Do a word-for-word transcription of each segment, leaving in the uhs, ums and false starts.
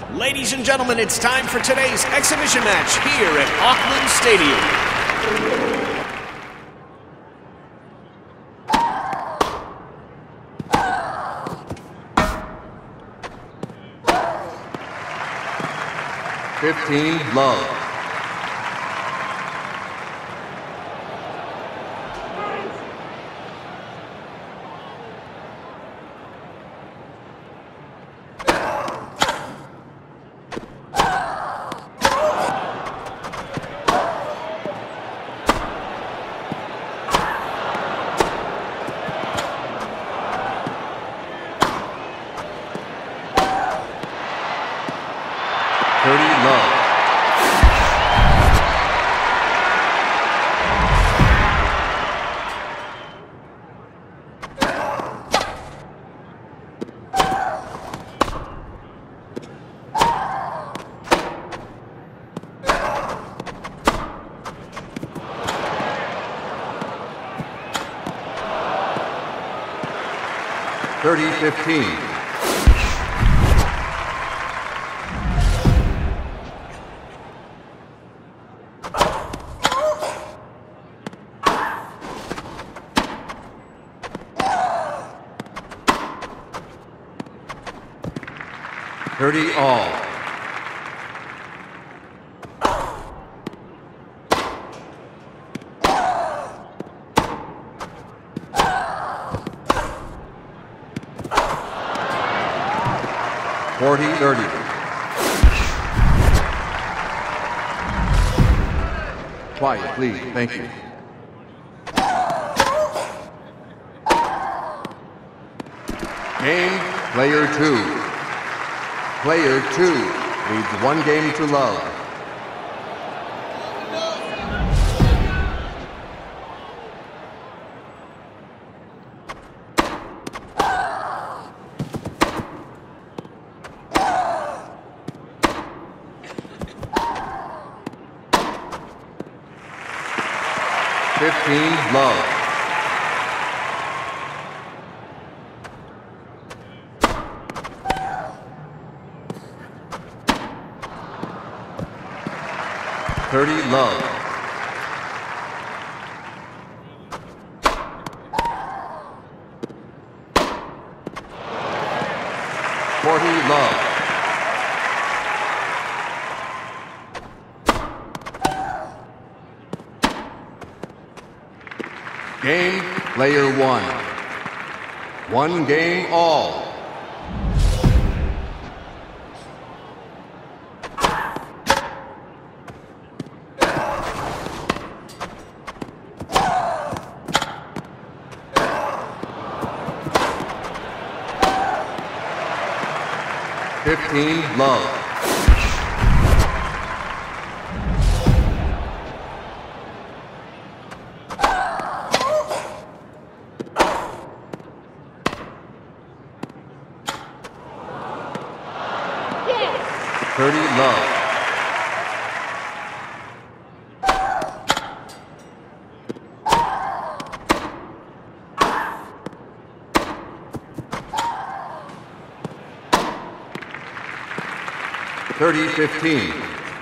Ladies and gentlemen, it's time for today's exhibition match here at Auckland Stadium. fifteen, love. thirty, love. thirty, fifteen. thirty, all. forty, thirty. Quiet, please. Thank you. Game, player two. Player two leads one game to love. fifteen, love. thirty, love. forty, love. Game, player one. One game, all. fifteen, love. thirty, love. thirty, fifteen.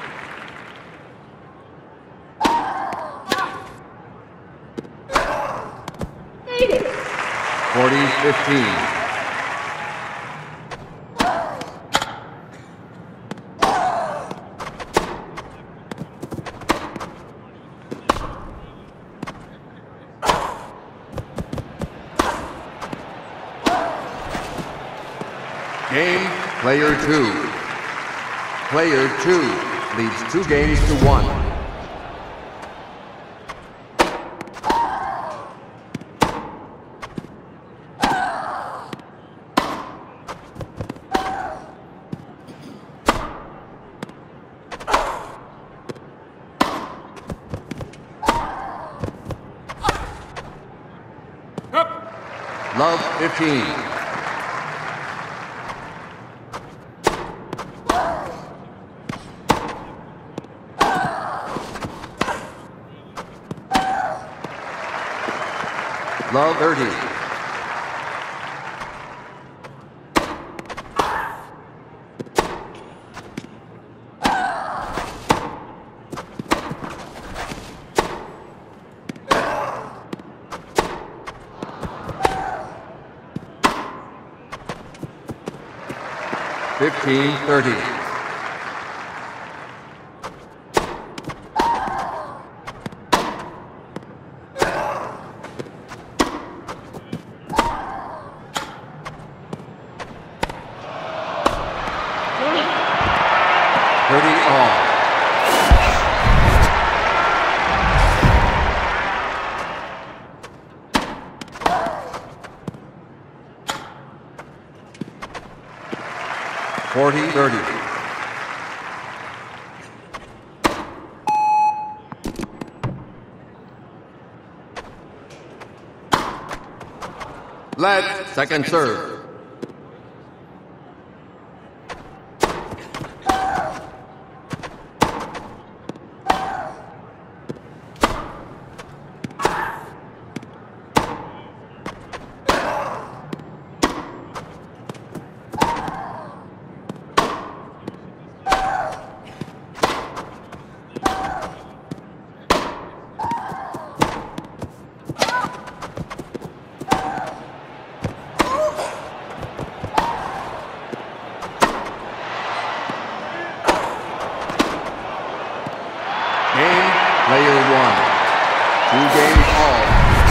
forty, fifteen. Game, player two. Player two leads two games to one. Love, fifteen. Love, thirty. fifteen thirty. thirty all. forty thirty. Let second serve. Player one. Two games all.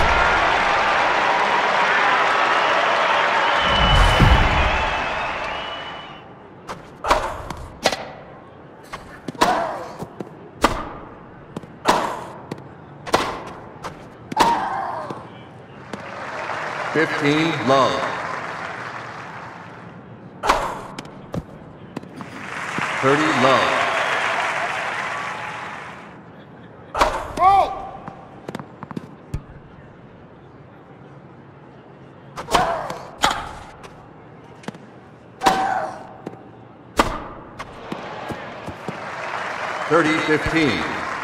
fifteen love. thirty love. thirty fifteen.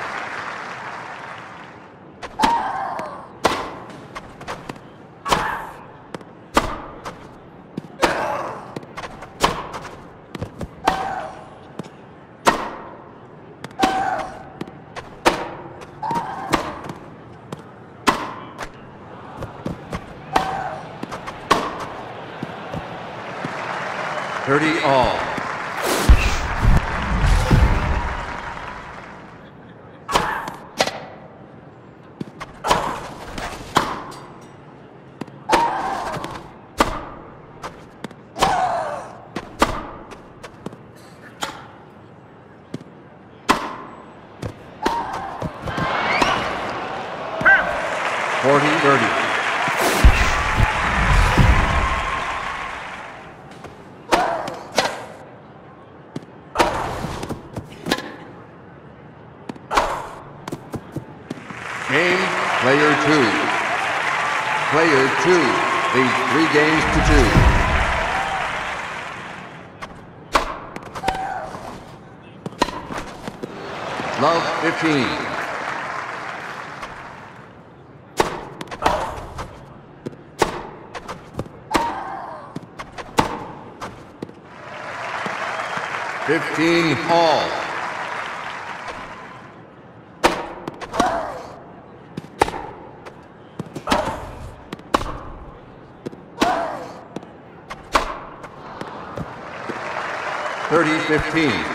thirty all. forty thirty. Game player two. Player two leads three games to two. Love fifteen. fifteen all. thirty fifteen.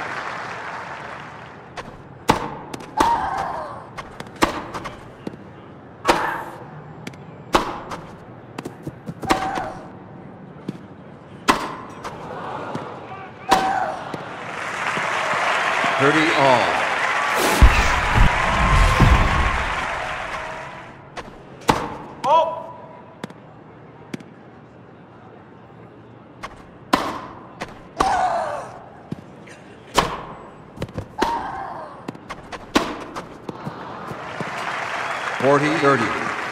thirty all. forty thirty.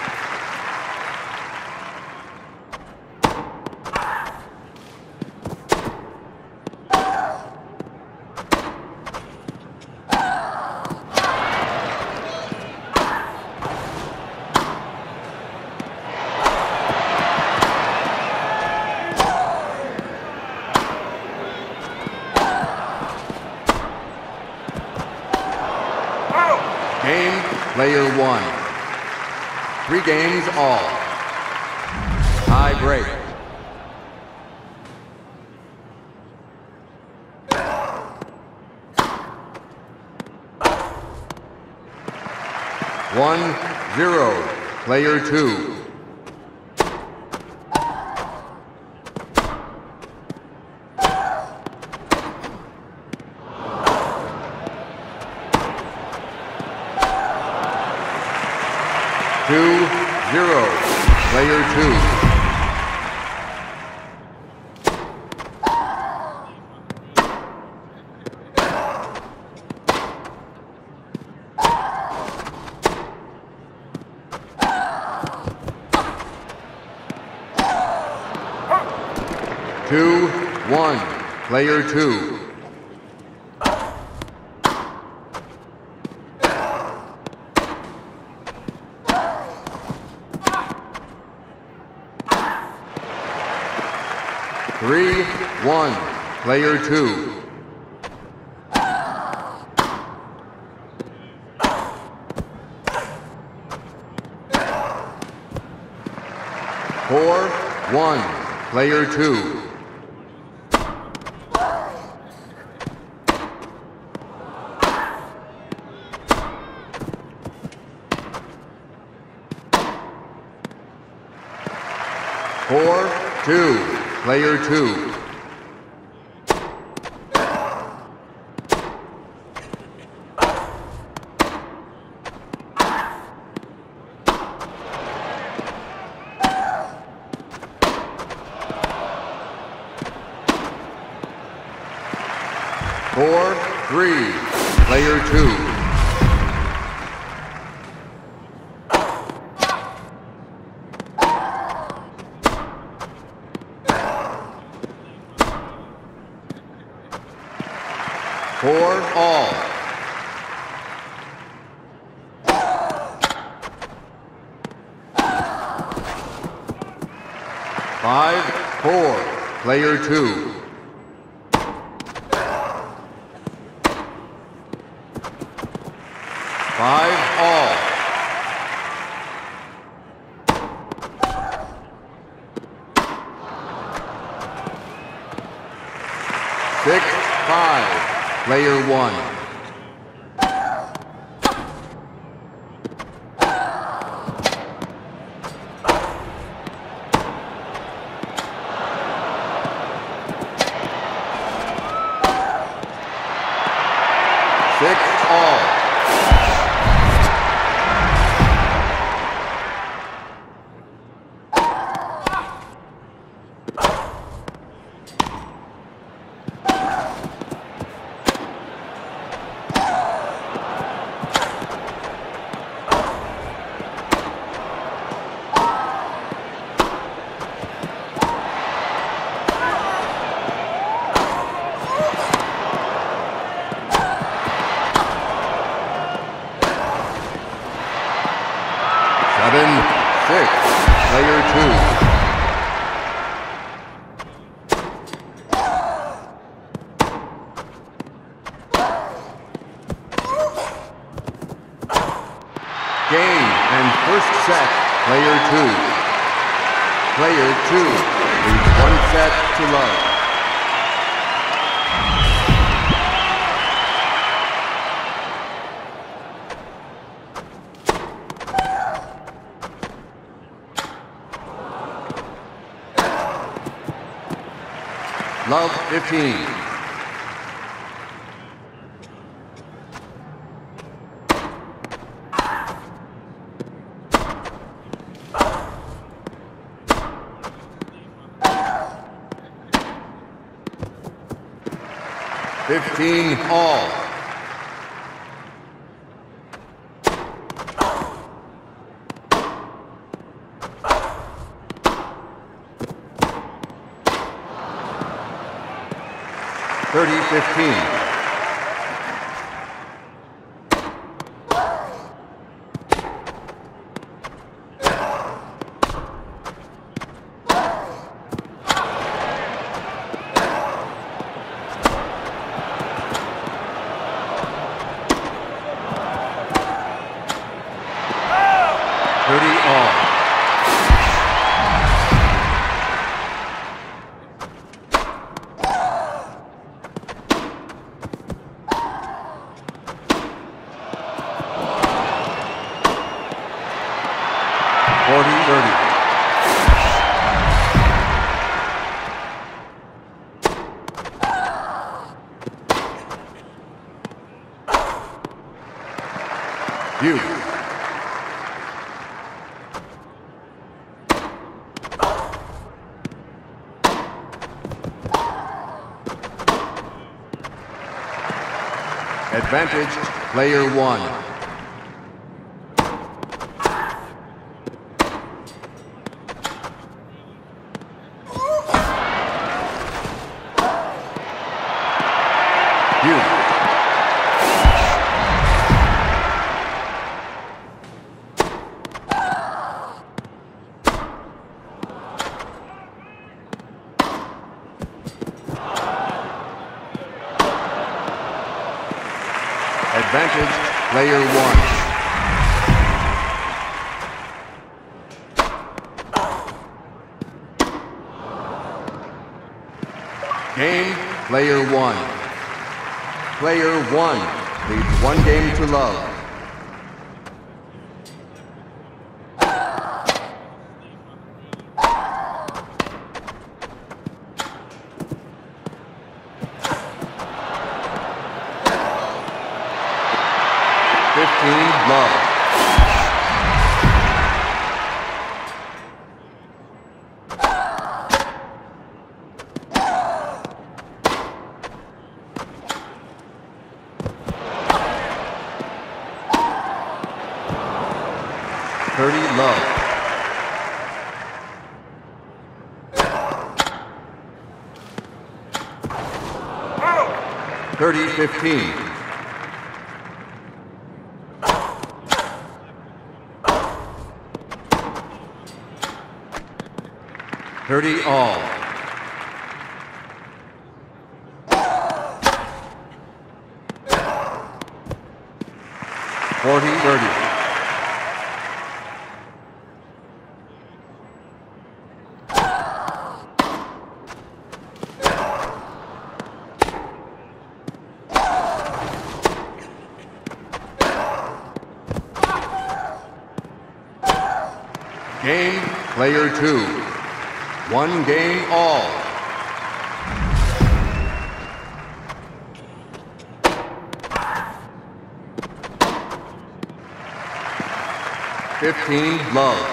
Game player one. Three games all. Tie break. one, zero. Player two. Two, zero. Player two. Two, one. Player two. Three, one. Player two. Four, one. Player two. Four, two. Player two. Four, three. Player two. Four all. Five, four. Player two. Five all. Six, five. Player one. Six all. Seven, six. Player two. Game and first set. Player two. Player two leads one set to love. Love fifteen. Fifteen all. Thirty fifteen. Thirty all. You. Advantage, player one. You. Advantage, player one. Game, player one. Player one leads one game to love. fifteen love. thirty love. thirty fifteen. thirty all. forty thirty. Game, player two. One game all. fifteen love.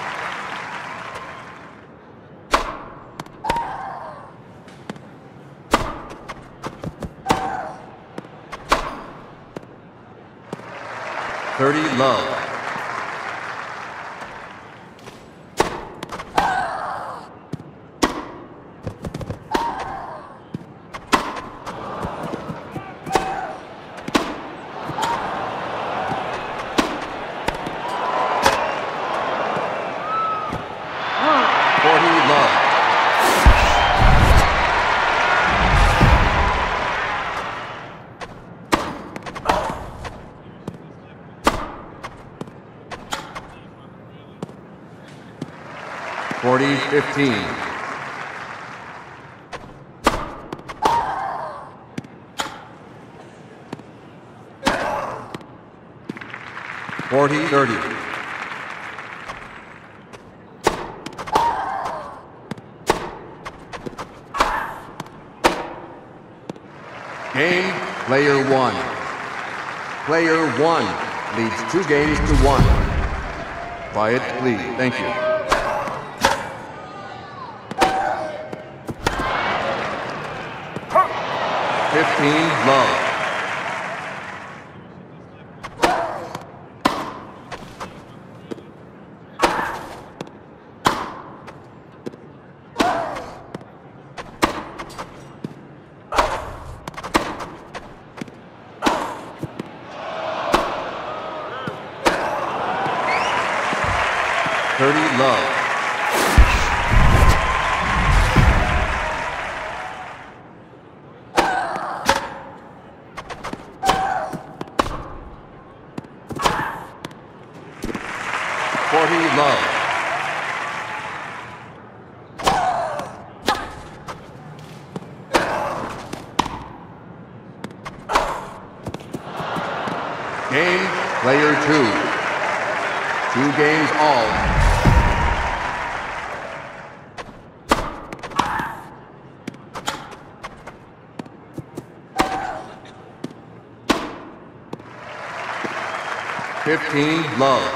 thirty love. forty love. forty fifteen. forty thirty. Game, player one. Player one leads two games to one. Quiet, please. Thank you. fifteen love. thirty love. forty love. Game, player two. Two games all. fifteen, love.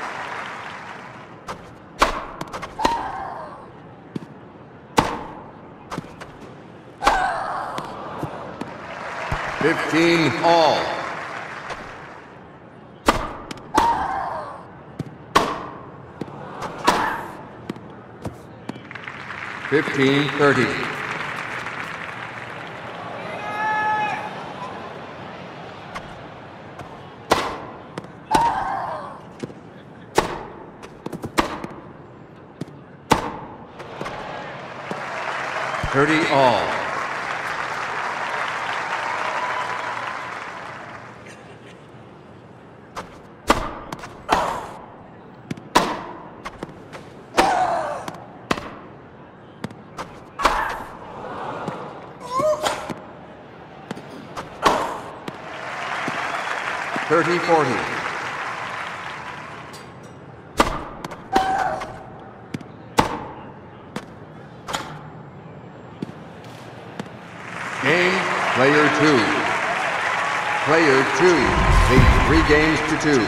fifteen, all. fifteen, thirty. thirty, all. thirty, forty. Game, player two. Player two leads three games to two.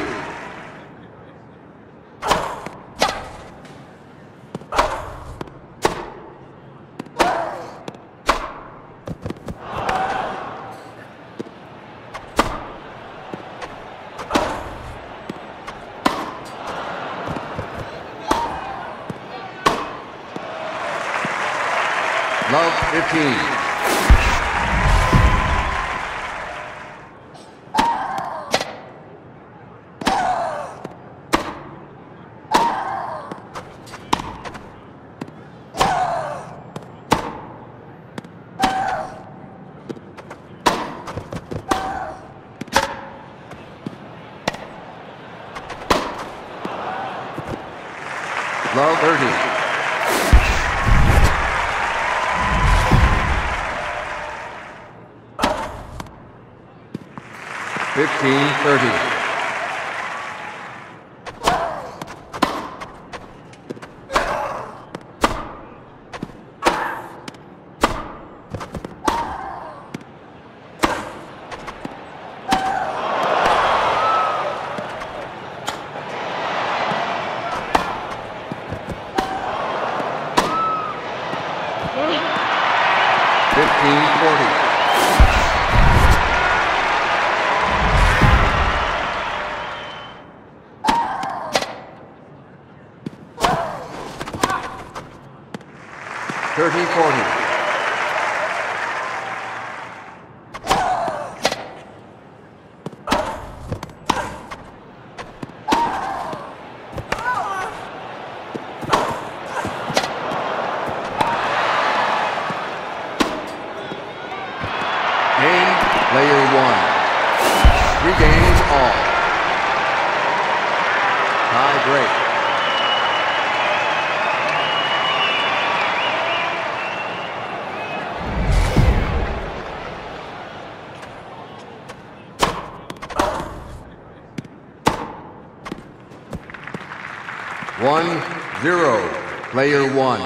Love, fifteen. Love, thirty. fifteen, thirty. fifteen, forty. thirty, forty. Game, player one. Three games all. Tie break. One, zero, player one.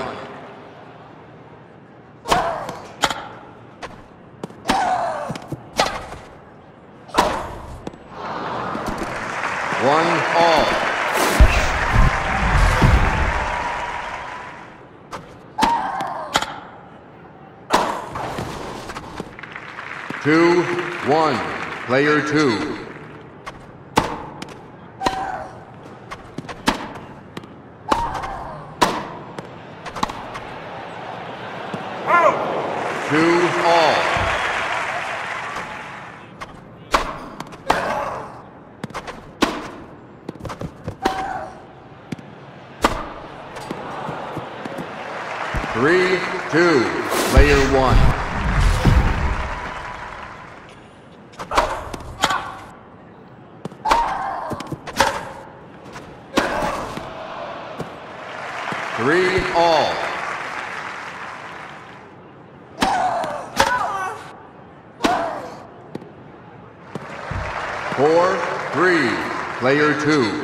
One, all. Two, one, player two. Two, all. Three, two, player one. Three, all. Four, three, player two.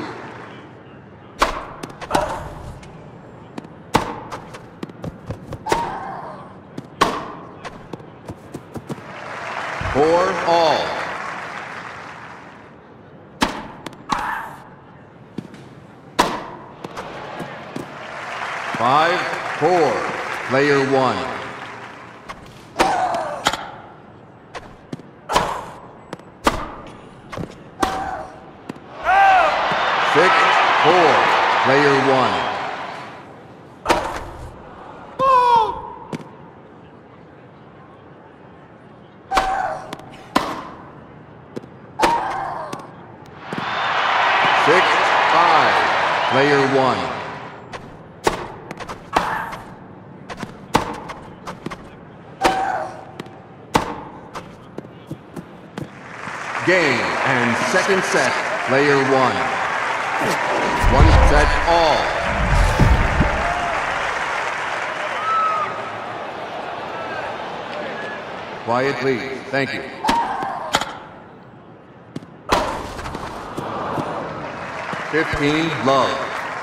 Four, all. Five, four, player one. Six, four, player one. Six, five, player one. Game and second set, player one. One set all. Quiet, please. Thank you. Fifteen, love.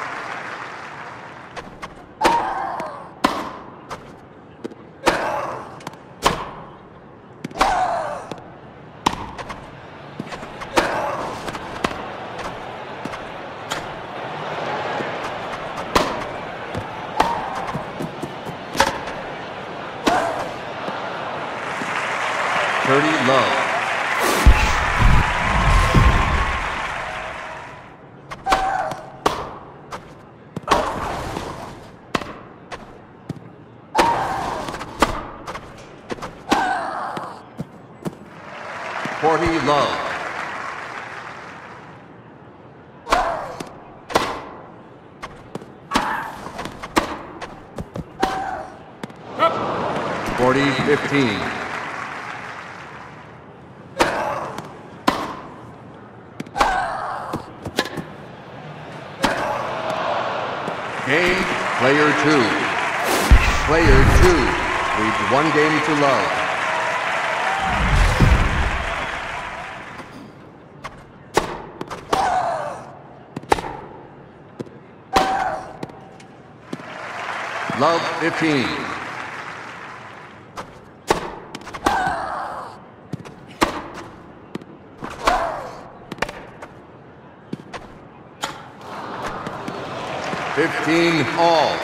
Thirty, love. Forty, love. Forty, fifteen. Game, player two. Player two leads one game to love. Love, fifteen. Fifteen, all.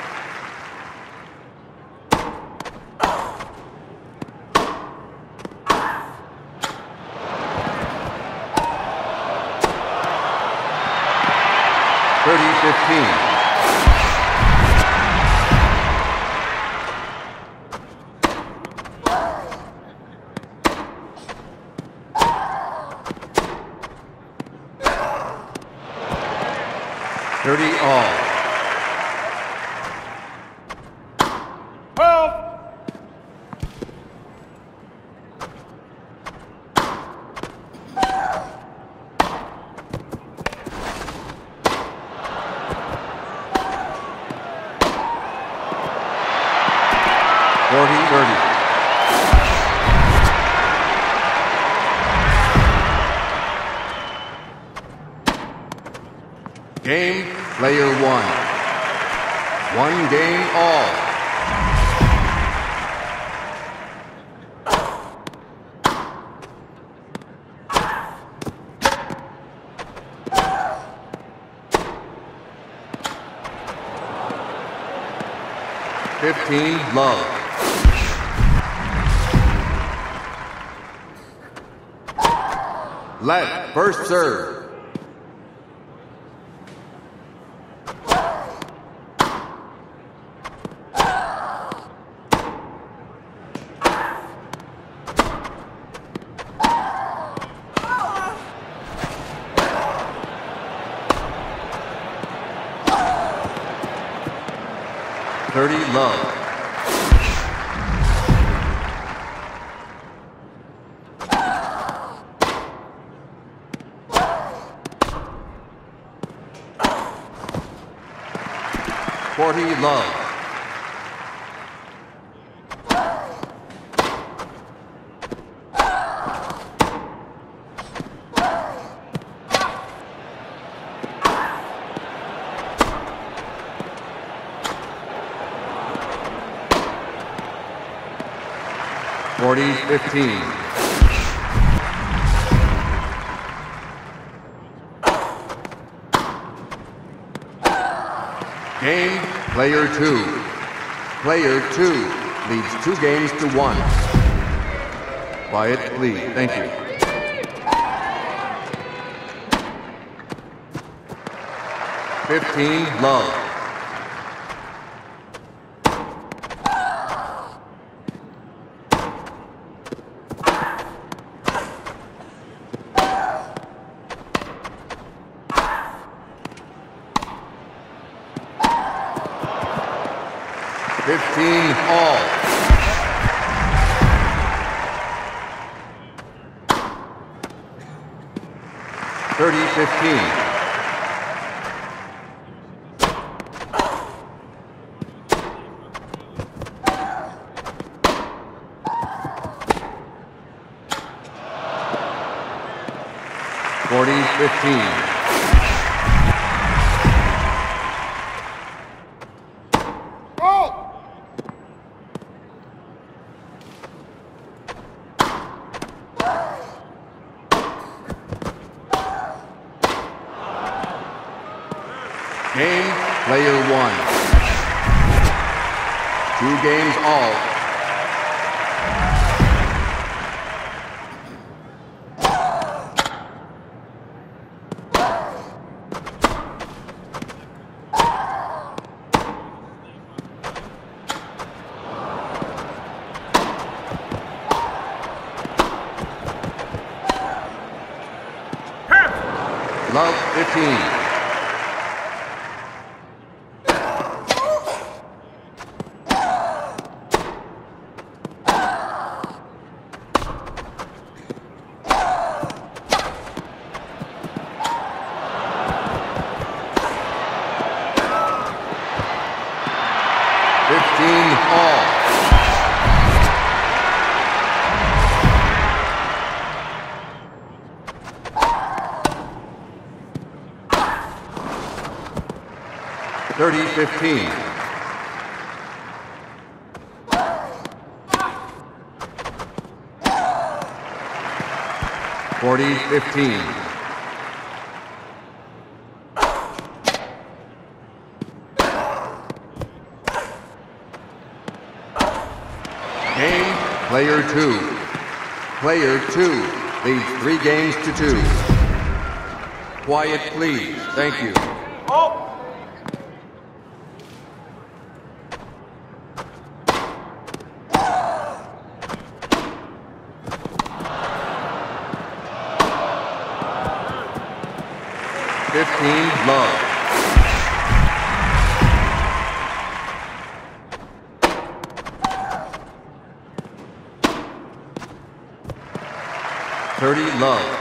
Thirty, fifteen. Thirty, all. Forty, thirty. Game, player one. One game all. Fifteen, love. Let, first serve. Thirty, love. Forty, love. Forty, fifteen. Game, Player two. Player two leads two games to one. Quiet, please. Thank you. fifteen, love. fifteen, all. thirty, fifteen. forty, fifteen. Game, player one. Two games all. Love, fifteen. fifteen, all. thirty, fifteen. forty, fifteen. Game, player two. Player two leads three games to two. Quiet, please. Thank you. Oh! fifteen, love. thirty, love.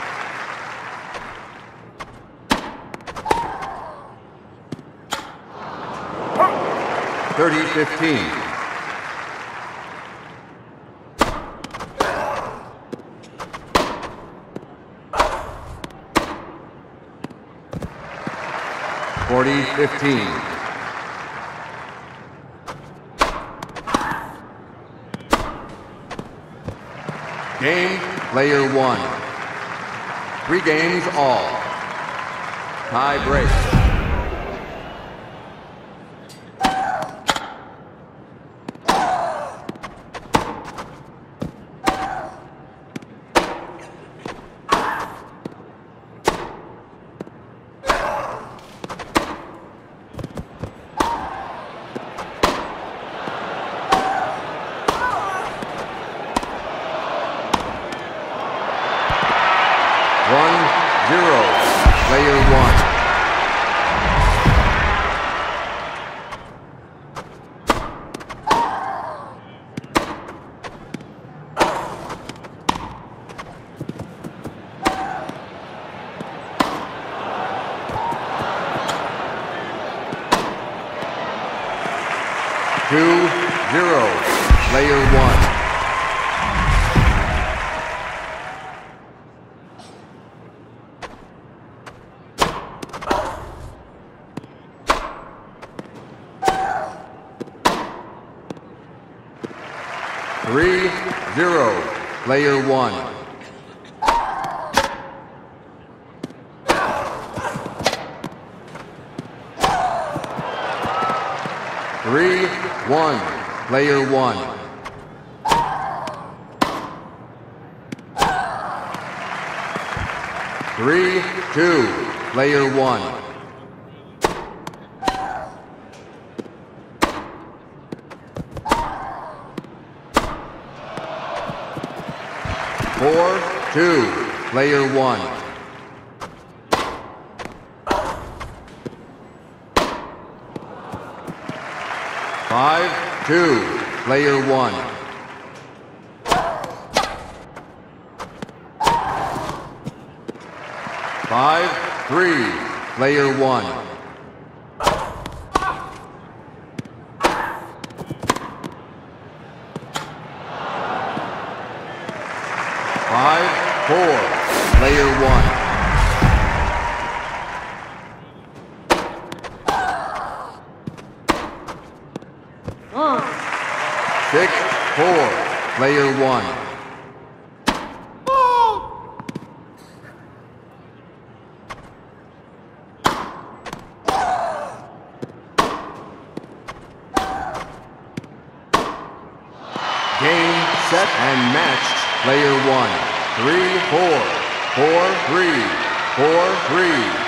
thirty, fifteen. forty, fifteen. Game, player one. Three games all. Tie break. One, zero, player one. Two, zero, player one. Three, zero, player one. one, player one. Three, two, player one. Four, two, player one. Five, two, player one. Five, three, player one. Five, four, player one. Six, four, player one. Game, set, and matched. Player one. Three, four. Four, three. Four, three.